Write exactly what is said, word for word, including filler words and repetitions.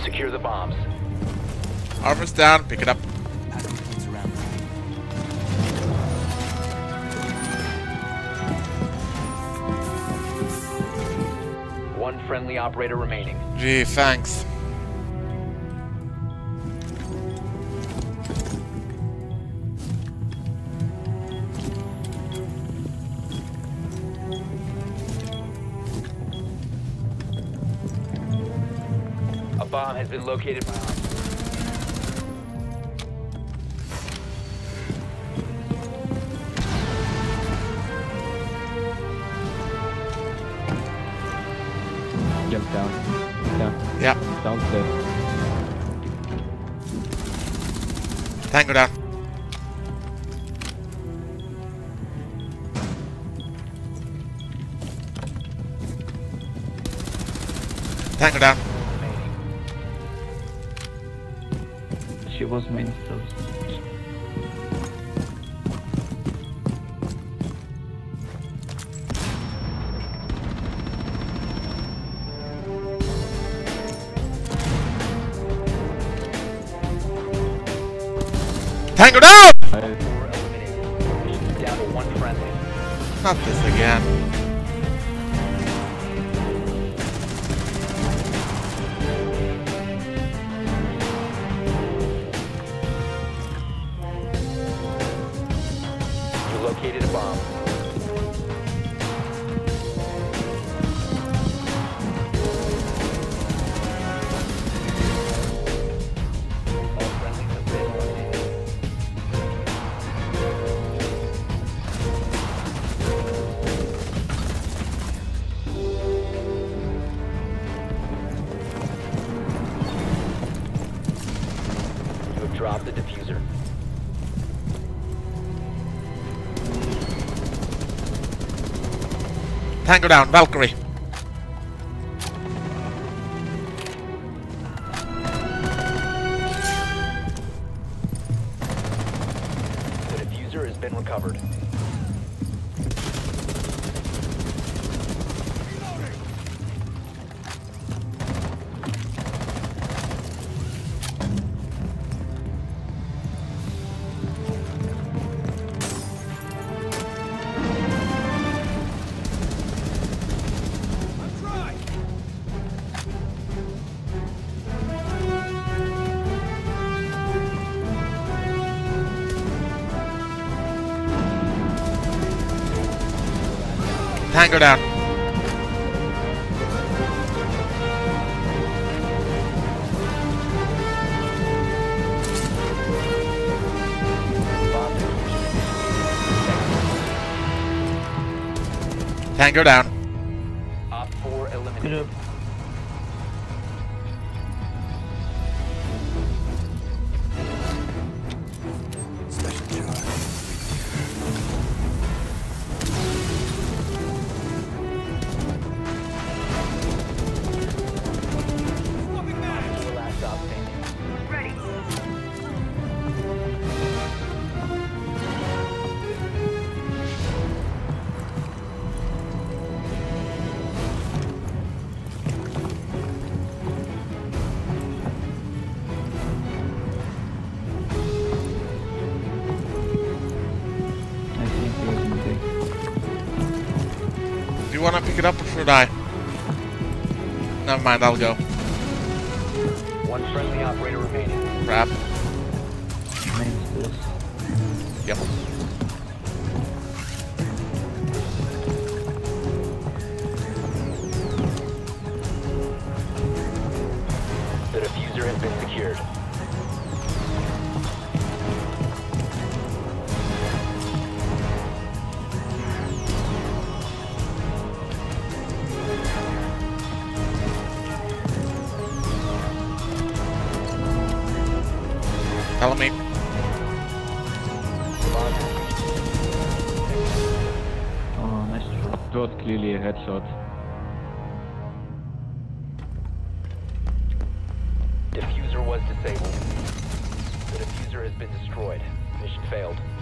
Secure the bombs. Armor's down, pick it up. One friendly operator remaining. Gee, thanks. A bomb has been located by us. Jump down. Down. Yeah. Downstairs. Tango down. Tango down. She was main stairs. Tango down! Four eliminated. Down to one friendly. Not this again. You located a bomb. All friendlies have been eliminated. You have dropped the diffuser. Tango down, Valkyrie. The diffuser has been recovered. Tango down. Tango down. Op four eliminated. Last stop standing. I think he was in Do you want to pick it up or should I? Never mind, I'll go. One friendly operator remaining. Crap. main stairs. Yep. The diffuser has been secured. Tell me. Oh, nice shot. That was clearly a headshot. Diffuser was disabled. The diffuser has been destroyed. Mission failed.